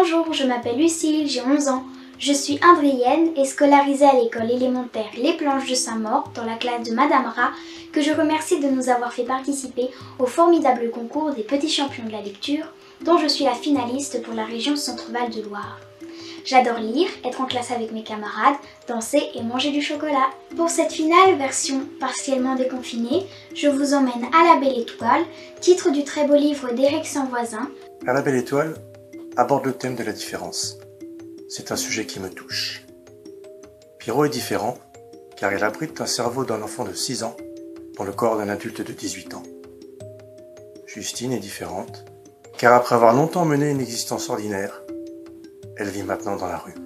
Bonjour, je m'appelle Lucille, j'ai 11 ans. Je suis indrienne et scolarisée à l'école élémentaire Les Planches de Saint-Maur dans la classe de Madame Rat, que je remercie de nous avoir fait participer au formidable concours des petits champions de la lecture, dont je suis la finaliste pour la région Centre-Val de Loire. J'adore lire, être en classe avec mes camarades, danser et manger du chocolat. Pour cette finale, version partiellement déconfinée, je vous emmène à La Belle Étoile, titre du très beau livre d'Éric Sanvoisin. À La Belle Étoile aborde le thème de la différence. C'est un sujet qui me touche. Pierrot est différent car il abrite un cerveau d'un enfant de 6 ans dans le corps d'un adulte de 18 ans. Justine est différente car après avoir longtemps mené une existence ordinaire, elle vit maintenant dans la rue.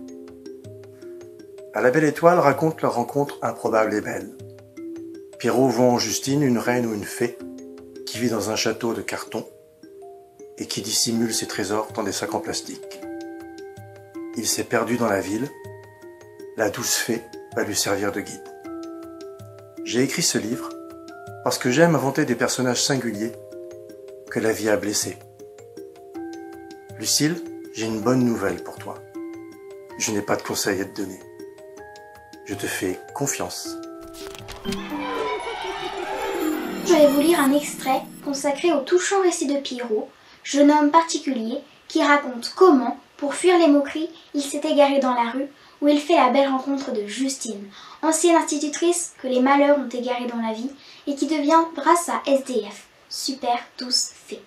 À La Belle Étoile raconte leur rencontre improbable et belle. Pierrot voit en Justine une reine ou une fée qui vit dans un château de carton et qui dissimule ses trésors dans des sacs en plastique. Il s'est perdu dans la ville, la douce fée va lui servir de guide. J'ai écrit ce livre parce que j'aime inventer des personnages singuliers que la vie a blessés. Lucille, j'ai une bonne nouvelle pour toi. Je n'ai pas de conseils à te donner. Je te fais confiance. Je vais vous lire un extrait consacré au touchant récit de Pierrot, jeune homme particulier qui raconte comment, pour fuir les moqueries, il s'est égaré dans la rue où il fait la belle rencontre de Justine, ancienne institutrice que les malheurs ont égarée dans la vie et qui deviendra sa SDF, super douce fée.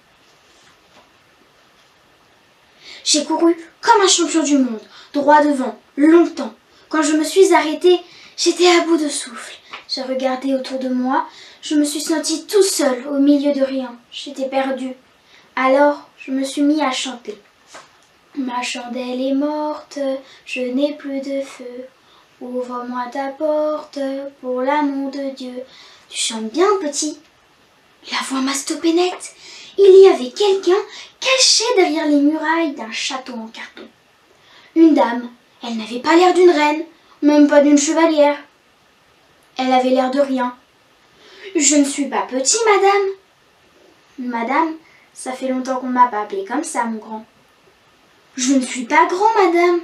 J'ai couru comme un champion du monde, droit devant, longtemps. Quand je me suis arrêtée, j'étais à bout de souffle. J'ai regardé autour de moi, je me suis sentie tout seul au milieu de rien. J'étais perdue. Alors, je me suis mis à chanter. Ma chandelle est morte, je n'ai plus de feu. Ouvre-moi ta porte, pour l'amour de Dieu. Tu chantes bien, petit. La voix m'a stoppé net. Il y avait quelqu'un caché derrière les murailles d'un château en carton. Une dame, elle n'avait pas l'air d'une reine, même pas d'une chevalière. Elle avait l'air de rien. Je ne suis pas petit, madame. Madame, ça fait longtemps qu'on ne m'a pas appelé comme ça, mon grand. Je ne suis pas grand, madame.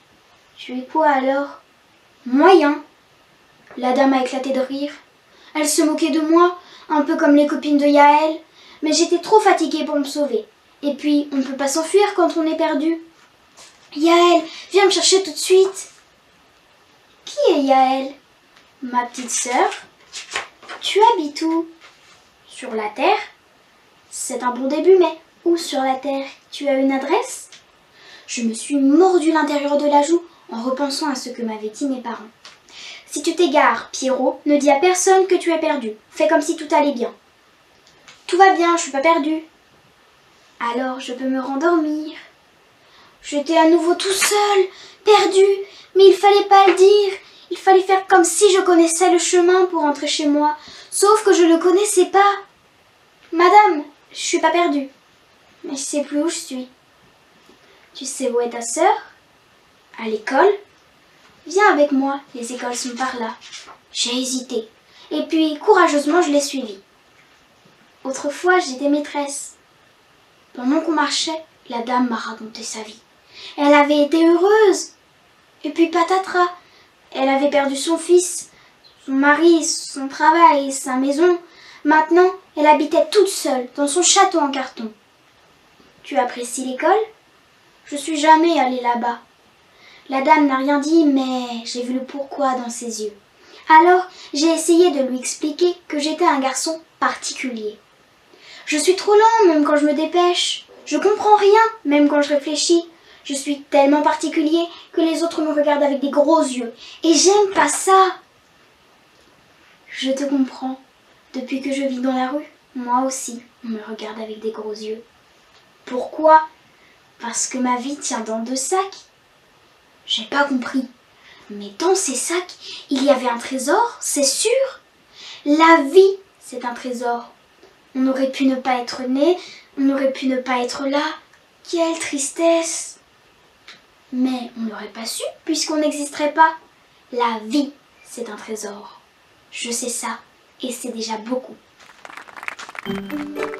Tu es quoi alors? Moyen. La dame a éclaté de rire. Elle se moquait de moi, un peu comme les copines de Yaël, mais j'étais trop fatiguée pour me sauver. Et puis, on ne peut pas s'enfuir quand on est perdu. Yaël, viens me chercher tout de suite. Qui est Yaël? Ma petite sœur. Tu habites où? Sur la terre? C'est un bon début, mais où sur la terre? Tu as une adresse? Je me suis mordu l'intérieur de la joue en repensant à ce que m'avaient dit mes parents. Si tu t'égares, Pierrot, ne dis à personne que tu es perdu. Fais comme si tout allait bien. Tout va bien, je suis pas perdue. Alors je peux me rendormir. J'étais à nouveau tout seul, perdu, mais il fallait pas le dire. Il fallait faire comme si je connaissais le chemin pour rentrer chez moi, sauf que je le connaissais pas. Madame, je suis pas perdue, mais je sais plus où je suis. Tu sais où est ta sœur? À l'école? Viens avec moi, les écoles sont par là. J'ai hésité, et puis courageusement je l'ai suivie. Autrefois j'étais maîtresse. Pendant qu'on marchait, la dame m'a raconté sa vie. Elle avait été heureuse. Et puis patatras, elle avait perdu son fils, son mari, son travail, sa maison. Maintenant, elle habitait toute seule dans son château en carton. Tu apprécies l'école? Je suis jamais allée là-bas. La dame n'a rien dit, mais j'ai vu le pourquoi dans ses yeux. Alors, j'ai essayé de lui expliquer que j'étais un garçon particulier. Je suis trop lent, même quand je me dépêche. Je comprends rien, même quand je réfléchis. Je suis tellement particulier que les autres me regardent avec des gros yeux. Et j'aime pas ça. Je te comprends. Depuis que je vis dans la rue, moi aussi, on me regarde avec des gros yeux. Pourquoi? Parce que ma vie tient dans 2 sacs. J'ai pas compris. Mais dans ces sacs, il y avait un trésor, c'est sûr. La vie, c'est un trésor. On aurait pu ne pas être né, on aurait pu ne pas être là. Quelle tristesse! Mais on n'aurait pas su puisqu'on n'existerait pas. La vie, c'est un trésor. Je sais ça et c'est déjà beaucoup.